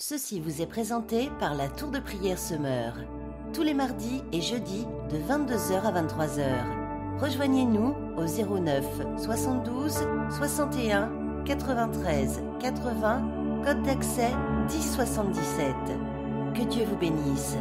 Ceci vous est présenté par la Tour de Prière Semeur. Tous les mardis et jeudis de 22h à 23h. Rejoignez-nous au 09 72 61 93 80, code d'accès 1077. Que Dieu vous bénisse.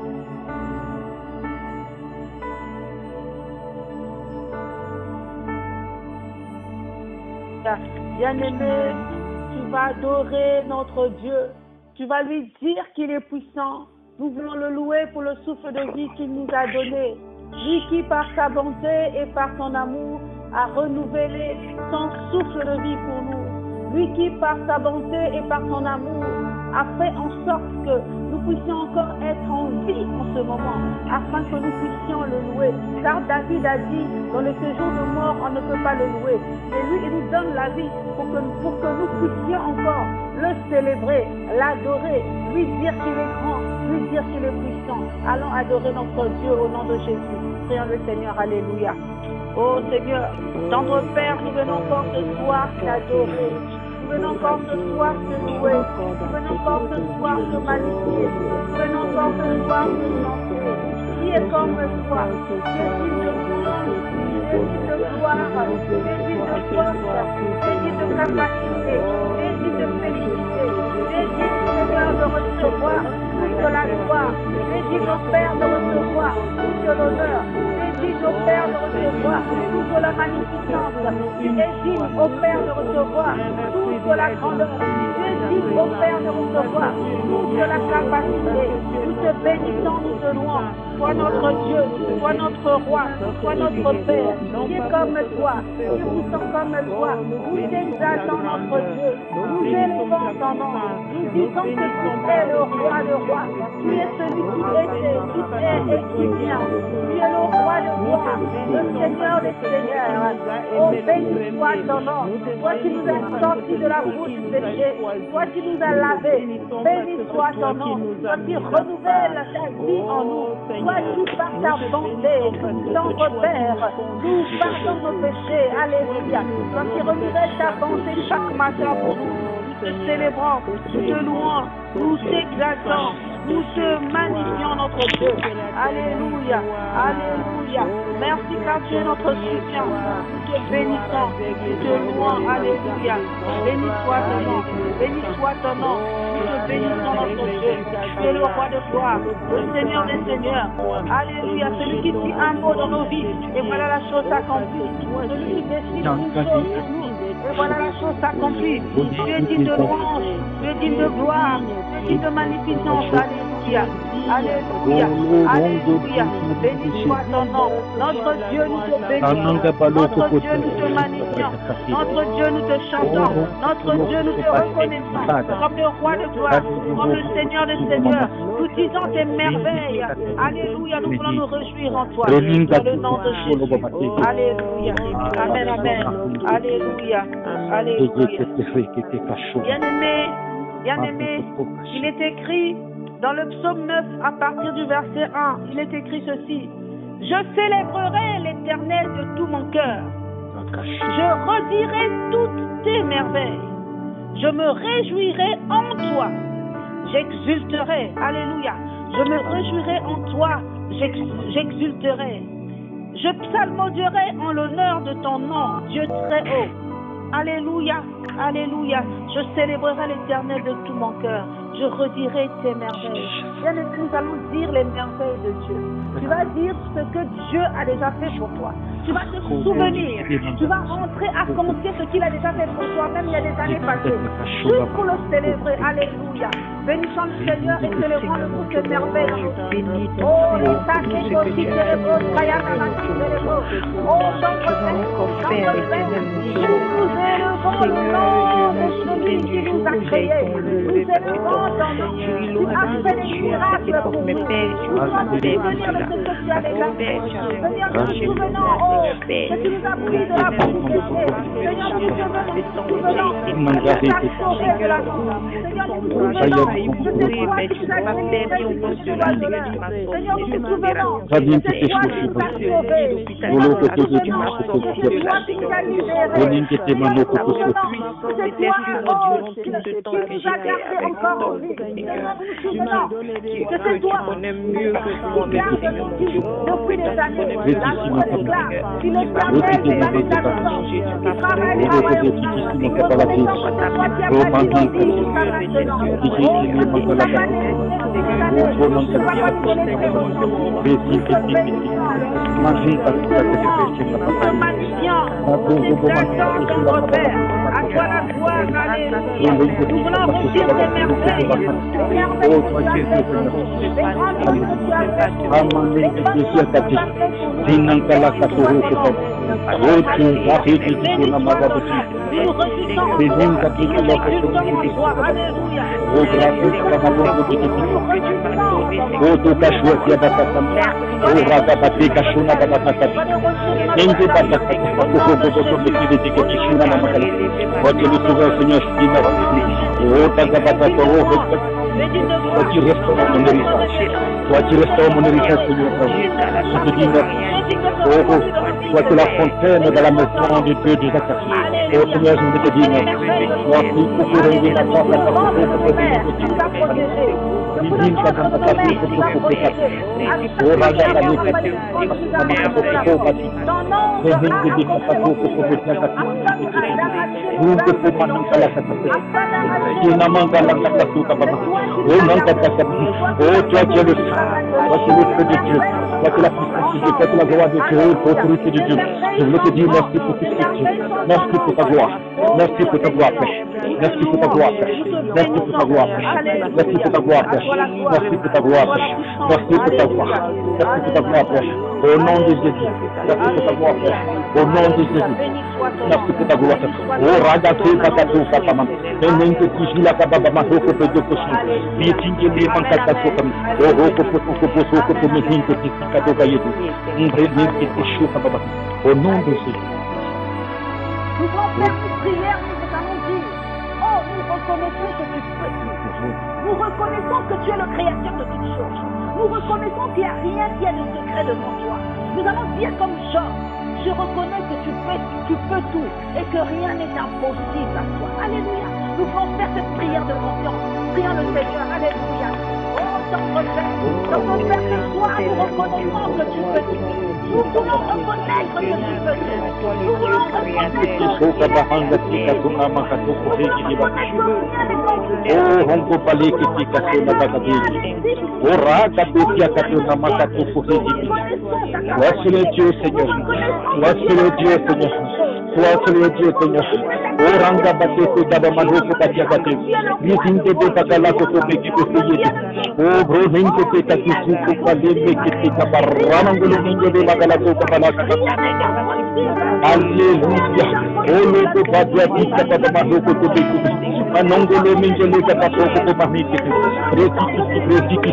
Bien-aimé, tu vas adorer notre Dieu. Tu vas lui dire qu'il est puissant. Nous voulons le louer pour le souffle de vie qu'il nous a donné. Lui qui, par sa bonté et par son amour, a renouvelé son souffle de vie pour nous. Lui qui, par sa bonté et par son amour, a fait en sorte que nous puissions encore être en vie en ce moment, afin que nous puissions le louer. Car David a dit, dans le séjour de mort, on ne peut pas le louer. Et lui, il nous donne la vie pour que nous puissions encore le célébrer, l'adorer, lui dire qu'il est grand, lui dire qu'il est puissant. Allons adorer notre Dieu au nom de Jésus. Prions le Seigneur, alléluia. Oh Seigneur, tendre Père, nous venons encore ce soir t'adorer. Nous venons encore ce soir te louer. Nous venons encore ce soir te magnifier. Nous venons encore ce soir te chanter. Qui est comme toi? Qui est digne de louange? Qui est digne de gloire? Qui est digne de force? Qui est digne de capacité? Qui est digne de félicité? Qui est digne, Seigneur, de recevoir toute la gloire? Qui est digne, au Père, de recevoir toute l'honneur? Qui est digne, au Père, de recevoir toute la magnificence? Qui est digne, au Père, de recevoir toute la grandeur? Qui est digne, au Père, de recevoir toute la capacité? Nous te bénissons, nous te louons. Sois notre Dieu, sois notre roi, sois notre Père, qui est comme toi, qui est puissant comme toi. Nous t'exaltons, notre Dieu, nous élevons ton nom, nous disons que tu es le roi de rois, tu es celui qui était, qui est et qui vient, tu es le roi de rois, le Seigneur des seigneurs. Oh, béni soit ton nom, toi qui nous as sortis de la bouche du péché, toi qui nous as lavés, béni soit ton nom, toi qui renouvelles ta vie en nous. Toi qui par ta bonté, tendre Père, nous pardonne nos péchés, alléluia. Toi qui renouvelles ta bonté chaque matin pour nous, nous te célébrons, nous te louons, nous t'exaltons, nous te magnifions notre Dieu. Alléluia, alléluia. Merci car tu es notre soutien. Nous te bénissons, nous te louons, alléluia. Béni soit ton nom, béni soit ton nom. Nous te bénissons notre Dieu. Tu es le roi de gloire, le Seigneur des seigneurs. Alléluia, celui qui dit un mot dans nos vies. Et voilà la chose accomplie. Celui qui décide une chose sur nous. Et voilà la chose accomplie. Tu es digne de louange, tu es digne de gloire, tu es digne de magnificence. Alléluia. Alléluia, alléluia, béni soit ton nom. Notre Dieu, nous te bénissons. Notre Dieu, nous te magnifions. Notre Dieu, nous te chantons. Notre Dieu, nous te reconnaissons comme le roi de gloire, comme le Seigneur des seigneurs. Nous disons tes merveilles. Alléluia, nous voulons nous réjouir en toi. Dans le nom de Jésus. Alléluia. Amen, amen. Alléluia. Alléluia. Bien-aimé, il est écrit dans le psaume 9, à partir du verset 1, il est écrit ceci. Je célébrerai l'Éternel de tout mon cœur. Je redirai toutes tes merveilles. Je me réjouirai en toi. J'exulterai. Alléluia. Je me réjouirai en toi. J'exulterai. Je psalmodierai en l'honneur de ton nom, Dieu très haut. Alléluia. Alléluia. Je célébrerai l'Éternel de tout mon cœur. Je redirai tes merveilles. Bien, nous allons dire les merveilles de Dieu. Tu vas dire ce que Dieu a déjà fait pour toi. Tu vas te souvenir. Tu vas rentrer à compter ce qu'il a déjà fait pour toi, même il y a des années passées. Juste pour le célébrer. Alléluia. Bénissons le Seigneur et célébrons le toutes ces merveilles dans nos vies. Oh, les sacrés aussi célébrons. Oh, notre Père, nous élevons le nom de celui qui nous a créés. Nous élevons ton nom. Tu as fait des miracles pour nous. Nous sommes souvenir de ce que tu as déjà fait. Seigneur, nous nous souvenons, que tu nous as pris de la bouche du péché. Seigneur, nous nous souvenons que tu nous as sauvés de la mort. Seigneur, nous nous souvenons que c'est toi qui nous as créés. Seigneur, nous nous souvenons que c'est toi qui nous as sauvés. Nous nous souvenons que c'est toi qui nous as libérés. Nous nous souvenons que c'est toi qui nous as gardés encore. Seigneur, nous souvenons que c'est toi qui garde nos vies depuis des années. La loi déclare qu'il est éternel et l'habitation qui travaille à nous. Nous reconnaissons que c'est toi qui as bâti nos vies jusqu'à maintenant. Oh, que tu nous as bâti depuis des années. Tu vas continuer de nous te bénissons. Nous te magnifions. Nous t'exaltons comme notre Père. À toi la gloire, alléluia. Nous voulons vous dire des merveilles. Des merveilles que tu as faites. Des grandes choses que tu as faites. Des bonnes choses que tu as faites. Nous refusons alléluia. Toi qui restaures mon héritage. Toi qui restaures mon héritage, Seigneur. Je te dis merci. Toi qui la fontaine de la maison de Dieu de Jacques. Oh Seigneur, je te dis merci. Toi qui couvres la porte, la oh, toi qui es le feu de Dieu, toi qui es la puissance de Dieu, toi qui es la gloire de Dieu, l'autorité de Dieu. Je voulais te dire merci pour tout ce que tu es. Merci pour ta gloire. Merci pour ta gloire, Père. Merci pour ta gloire, Père. Merci pour ta gloire, Père. Merci pour ta gloire, Père. Merci pour ta gloire, Père. Merci pour ta gloire. Merci pour ta gloire, Père. Au nom de Jésus. Merci pour ta gloire, Père. Au nom de Jésus. Merci pour ta gloire, Père. Oh, ragazzi, patato, pataman. Menente tijila kababa hoko pedo koshi. Bitinge ni mankata sokam. Oh, hoko poto soko mehinto tisikato kayetu. Mbrene tishu kababa. Au nom de Jésus. Nous allons faire une prière, nous allons dire, oh, nous reconnaissons que tu peux tout. Nous reconnaissons que tu es le créateur de toutes choses. Nous reconnaissons qu'il n'y a rien qui est de secret devant toi. Nous allons dire comme Job, je reconnais que tu peux tout et que rien n'est impossible à toi. Alléluia. Nous voulons faire cette prière de confiance. Prions le Seigneur. Alléluia. Oh, notre Père, ce soir, nous reconnaissons que tu peux tout. Nous voulons reconnaître que tu peux tout. Nous voulons reconnaître que tu peux tout. Sois le Dieu, Seigneur. Sois le Dieu, Seigneur. Sois le Dieu, Seigneur. Oh, ranga bateko daba manoko patiakate. Mitinte de bakala ko peki peki. Oh, bro, ninke peka kisu ko paleme kiti kabarama ngolo ninge de bakala ko kapalaka. Alléluia. Oh, le ko patia kiti daba manoko ko peki. Manongolo ninge le kapako ko pamikiti. Preti.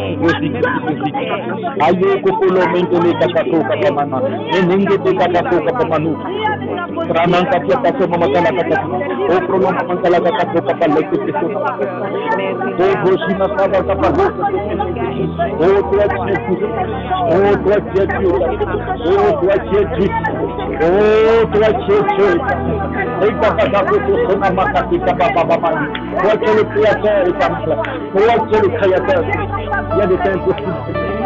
Ayo ko polo ninge le kapako kapamana. Ninge de kapako kapamanu. Ranan katia kaso mamakala kata. Oh, prolonga mankala kata kapal lekte keso. Oh, Rosina Saba kapal. Oh, toi tu es Dieu. Oh, toi tu es Dieu. Oh, toi tu es Dieu. Oh, toi tu es Dieu. Et papa kaso sona makati kapapa mama. Toi tu es le créateur et Kamala. Toi tu es le créateur. Il y a des temps impossibles.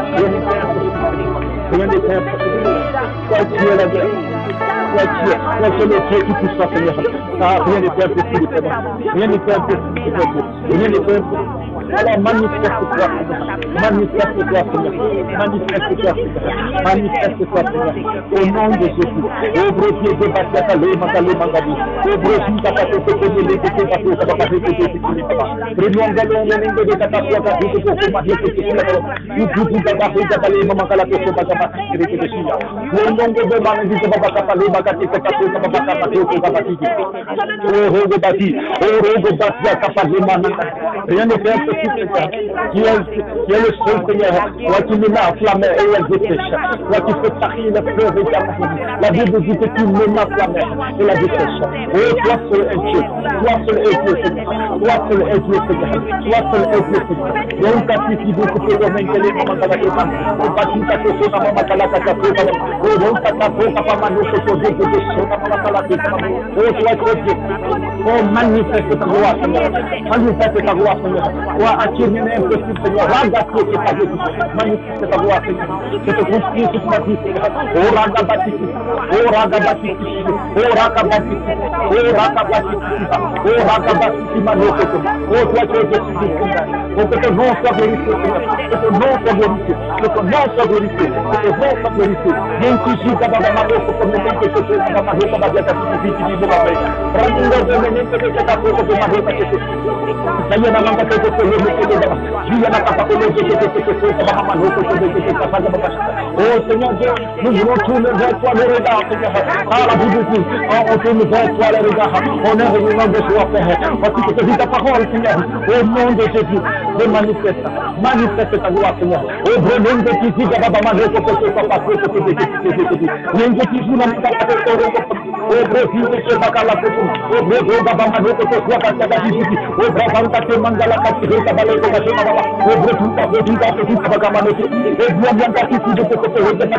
Rien n'est impossible. Toi tu es la guerre. Toi tu es le Dieu qui tout ça, Seigneur. Ah, rien n'est impossible pour moi. Rien n'est impossible pour moi. Rien n'est impossible. Alors manifeste-toi, Seigneur. Manifeste-toi, Seigneur. Au nom de Jésus. Au gros pied de Batiaka, le Mangalé Mangadi. Au gros pied de Batiaka, le rien ne fait Jésus, Seigneur, qui est le seul, Seigneur, toi qui menaces la mer et elle dessèche, toi qui fais tarir le fleuve et la Bible dit que tu menaces la mer et la dessèche. Oh, toi seul est Dieu, toi seul est Dieu, Seigneur, toi seul est Dieu, Seigneur, toi seul est Dieu, Seigneur. Donc, tu as dit que tu peux maintenir les mamans à la tête, on va tout à fait sur la maman à la tête, oh, donc, tu as fait papa Mano, que tu as dit que tu es sur la maman à la tête, oh, toi, Dieu, oh, manifeste ta gloire, Seigneur, manifeste ta gloire, Seigneur, oh, attirer l'impossible, Seigneur, ragazzi che fa Gesù, manifesta ta gloire, Seigneur, che tu construisci su ma vita, oh, ragazzi, oh, ragazzi, oh, ragazzi, oh, ragazzi, oh, ragazzi, ma non oh, toi, tu es Jésus, Seigneur, oh, que ton nom soit glorifié, Seigneur, que ton nom soit glorifié, que ton nom soit glorifié, que ton nom soit glorifié, bien que j'y va dans ma route, comme le temps que je fais dans ma route, ma vie, ta vie, qui dit, ma vie, prends l'ordre, que tu as fait de ma route, que tu as fait, na manga que tu oh Seigneur Dieu, nous voulons tourner vers toi le regard, Seigneur. Ah, la Bible dit, on tourne vers toi le regard. On est réellement de toi, Père. Parce que tu dis ta parole, Seigneur. Au nom de Jésus, manifeste ta gloire, Seigneur. Au nom de Jésus, Baba Mano, que tu sois passé, que tu dis. N'importe qui joue dans ta parole. Au Brésil, que tu vas à la coupe. Au Brésil, Baba Mano, que tu sois passé à la Bible. Au Brésil, que tu manges à la capitale, que tu vas à la capitale. Au Brésil, que tu vas à la capitale. Et moi, bien qu'à ce que tu au nom de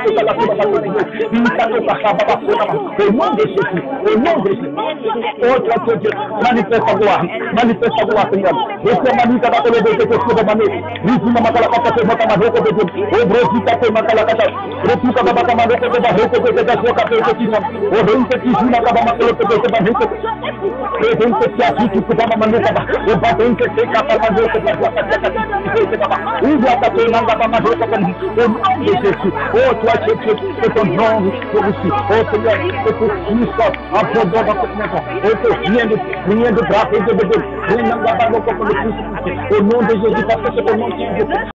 Jésus, au nom de Jésus, oh toi Dieu, manifeste ta gloire, Seigneur. Et c'est manifeste ta gloire, que tu sois mané. Nous ma makala kata se mata mahoko de Dieu. Oh Brésil, tu makala kata. Retu ka baba kamano ko de mahoko de Dieu ka pe ti nam. Oh ben que tu joue na ka baba ko de mahoko. Et ben que tu as tout que baba mano ka ba. Oh ba ben que tu ka baba mano ko de baba. Ou bien ta pe nanga baba mano ko de Jésus. Oh, toi, Jésus, que ton nom soit ici. Oh, Seigneur, que tu puisses apprendre dans cette maison. Oh, que rien de grave et de bébé. Rien n'a pas de au nom de Jésus, parce que c'est ton nom qui est